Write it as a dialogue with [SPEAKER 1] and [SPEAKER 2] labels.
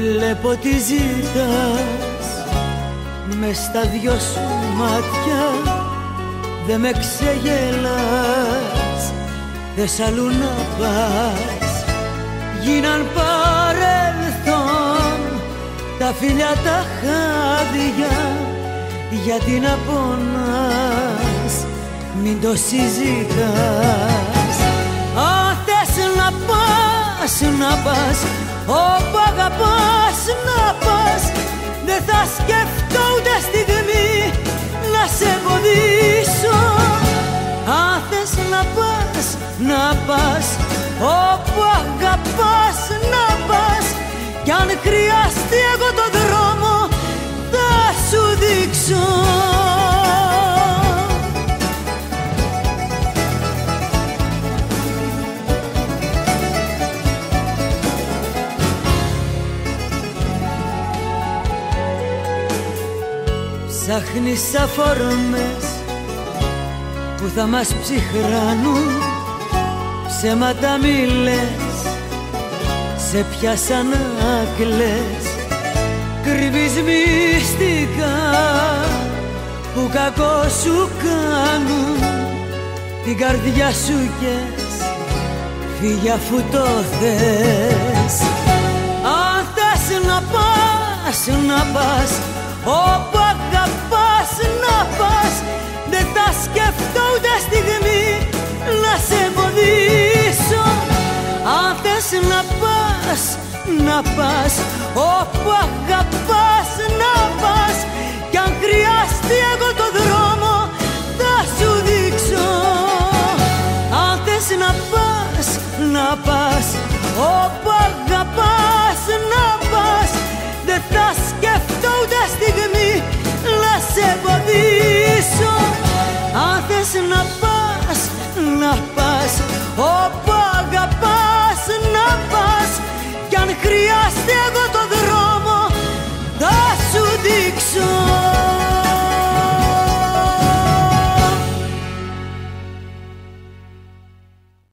[SPEAKER 1] Βλέπω τι ζητάς μες στα δυο σου μάτια, δε με ξεγελάς, θες αλλού να πας. Γίναν παρελθόν τα φιλιά τα χάδια, γιατί να πονάς, μην το συζητάς. Αν θες να πας, να πας, όπου αγαπάς να πας, δεν θα σκεφτώ ούτε στιγμή να σε εμποδίσω. Αν θες να πας, να πας, όπου αγαπάς να πας, κι αν χρειαστεί εγώ το δρόμο θα σου δείξω. Ψάχνεις αφορμές που θα μας ψυχράνουν, ψέματα μη λες, σε πιάσαν να κλαις. Κρύβεις μυστικά που κακό σου κάνουν, την καρδιά σου καις, φύγε αφού το θες. Αν θες να πας, να πας, όπου αγαπάς να πας, δεν θα σκεφτώ ούτε στιγμή να σε εμποδίσω. Αν θες να πας, να πας, όπου αγαπάς